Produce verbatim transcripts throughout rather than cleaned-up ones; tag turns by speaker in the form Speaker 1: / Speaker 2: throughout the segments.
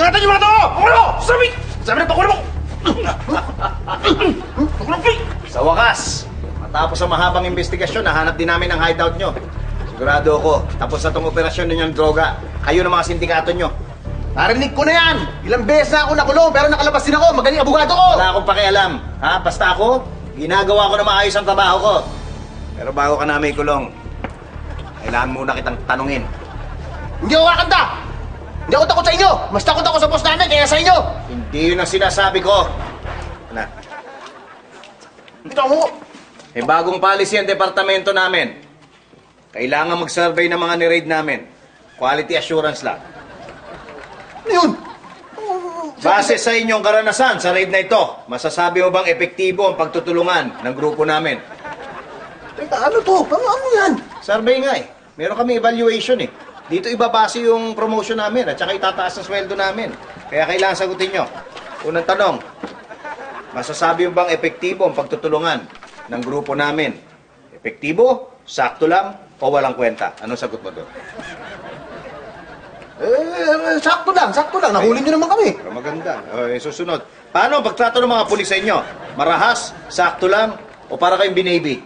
Speaker 1: Ingatan niyo mga tao! Pakulo! Sabi! Sabi na pakulo mo! Pakulo mo!
Speaker 2: Sa wakas, matapos ang mahabang investigasyon, nahanap din namin ang hideout nyo. Sigurado ako, tapos na tong operasyon ninyong droga. Kayo ng mga sindikato nyo.
Speaker 1: Narinig ko na yan! Ilang beses na ako nakulong pero nakalabas din ako. Magaling abogado ko!
Speaker 2: Wala akong pakialam. Ha? Basta ako, ginagawa ko na maayos ang trabaho ko. Pero bago ka namin kulong, kailangan muna kitang tanungin.
Speaker 1: Hindi ako kakanta! Hindi ako takot sa inyo! Mas takot ako sa boss namin kaya sa inyo!
Speaker 2: Hindi yun ang sinasabi ko. Ano?
Speaker 1: Ito mo!
Speaker 2: May bagong policy ang departamento namin. Kailangan mag-survey ng mga ni-raid namin. Quality assurance lang.
Speaker 1: Ano yun?
Speaker 2: Base sa inyong karanasan sa raid na ito, masasabi mo bang epektibo ang pagtutulungan ng grupo namin?
Speaker 1: Teka, ano to? Ano, ano yan?
Speaker 2: Survey nga eh. Meron kami evaluation eh. Dito ibabase yung promotion namin at saka itataas ang sweldo namin. Kaya kailangan sagutin nyo. Unang tanong, masasabi mo bang epektibo ang pagtutulungan ng grupo namin? Epektibo, sakto lang, o walang kwenta? Anong sagot mo doon?
Speaker 1: Eh, sakto lang, sakto lang. Nahuli nyo naman kami.
Speaker 2: Pero maganda. Okay, susunod. Paano ang pagtrato ng mga pulis sa inyo? Marahas, sakto lang, o para kayong binaby?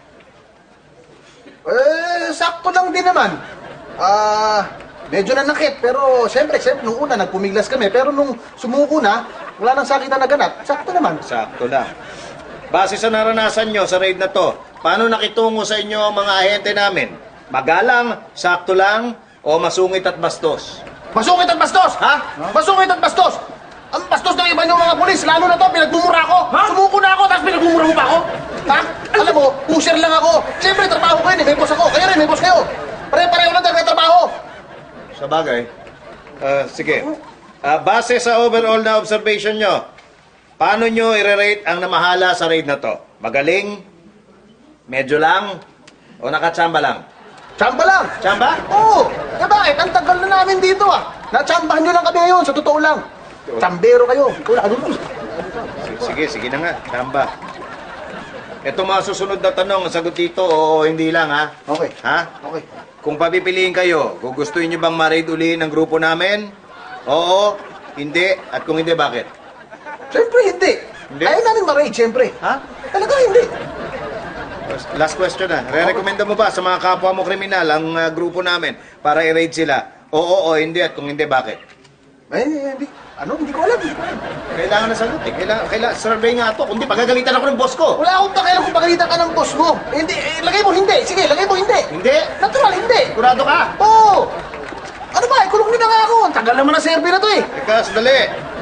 Speaker 1: Eh, sakto lang din naman. Ah, medyo nanakit. Pero, siyempre, siyempre, nung una, nagpumiglas kami. Pero nung sumuko na, wala nang sakitan na ganap. Sakto naman.
Speaker 2: Sakto lang. Base sa naranasan nyo sa raid na to, paano nakitungo sa inyo ang mga ahente namin? Magalang, sakto lang, o masungit at bastos?
Speaker 1: Masungit at bastos!
Speaker 2: Ha?
Speaker 1: Masungit at bastos! Ang bastos ng iba niyong mga pulis, lalo na to, pinagmumura ako. Ha? Sumuko na ako, tapos pinagmumura mo pa ako. Ha? Alam mo, pusher lang ako. Siyempre, trabaho ko yun, eh. May boss ako. Kayo rin, may boss kayo. Pare-pareho lang tayo may trabaho.
Speaker 2: Sa bagay. Ah, sige. Ah, base sa overall na observation nyo, paano nyo i-rate ang namahala sa raid na to? Magaling? Medyo lang? O nakatsamba lang?
Speaker 1: Tsamba lang.
Speaker 2: Tsamba?
Speaker 1: Oo. Eh bakit? Ang tagal na namin dito ah. Natsambahan nyo lang kami ngayon, sa totoo lang. Tsambero kayo. Wala, ano to?
Speaker 2: Sige, sige na nga. Tsamba. Ito mga susunod na tanong, ang sagot dito, oo, hindi lang ha?
Speaker 1: Okay.
Speaker 2: Ha?
Speaker 1: Okay.
Speaker 2: Kung papipiliin kayo, gugustuhin nyo bang ma-raid uli ng grupo namin? Oo, hindi, at kung hindi, bakit?
Speaker 1: Siyempre hindi.
Speaker 2: Hindi?
Speaker 1: Ayaw namin ma-raid, siyempre.
Speaker 2: Ha?
Speaker 1: Talaga hindi.
Speaker 2: Last question na. Re-recommenda mo ba sa mga kapwa mo kriminal ang uh, grupo namin para i-raid sila? Oo, o hindi, at kung hindi, bakit?
Speaker 1: Eh, hindi. Ano? Hindi ko alam. Hindi ko alam.
Speaker 2: Kailangan na sagot eh. Kailangan, kailangan, survey nga to. Kung hindi, pagagalitan ako ng boss ko.
Speaker 1: Wala akong pakialam kung pagalitan ka ng boss mo. Eh, hindi. Eh, lagay mo hindi. Sige, lagay mo hindi.
Speaker 2: Hindi?
Speaker 1: Natural, hindi.
Speaker 2: Kurado ka?
Speaker 1: Oo. Ano ba? Ikulong nyo na nga ako. Ang tagal naman na survey na to eh.
Speaker 2: Teka, sandali.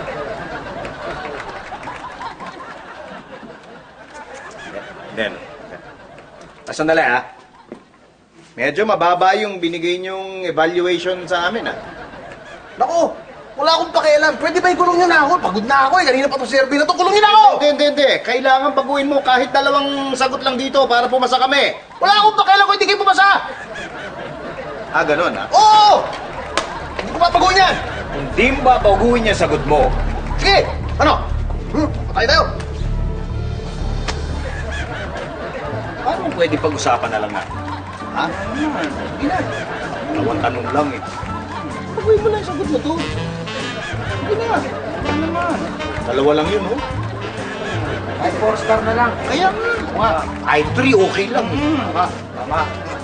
Speaker 2: Then, ah, sandali ah. Medyo mababa yung binigay niyong evaluation sa amin ah.
Speaker 1: Naku, wala akong pakialam. Pwede ba ikulong nyo na ako? Pagod na ako eh. Kanina pa to survey na to. Kulong nyo na ako!
Speaker 2: Hindi, hindi, hindi. Kailangan baguhin mo kahit dalawang sagot lang dito para pumasa kami.
Speaker 1: Wala akong pakialam kung hindi kayo pumasa!
Speaker 2: Ah, ganun ah.
Speaker 1: Oo! Hindi ko papaguhin yan!
Speaker 2: Hindi mo babaguhin yung sagot mo.
Speaker 1: Sige! Ano? Hmm, patay tayo!
Speaker 2: Paano pwede pag-usapan na lang natin? Ha?
Speaker 1: Sige na.
Speaker 2: Dalawang tanong lang eh.
Speaker 1: Paguhin mo lang yung sagot mo to. Sige na. Ano naman?
Speaker 2: Dalawa lang yun, oh.
Speaker 1: Ay, four star na lang.
Speaker 2: Kaya nga. I three, okay lang.
Speaker 1: Tama. Tama.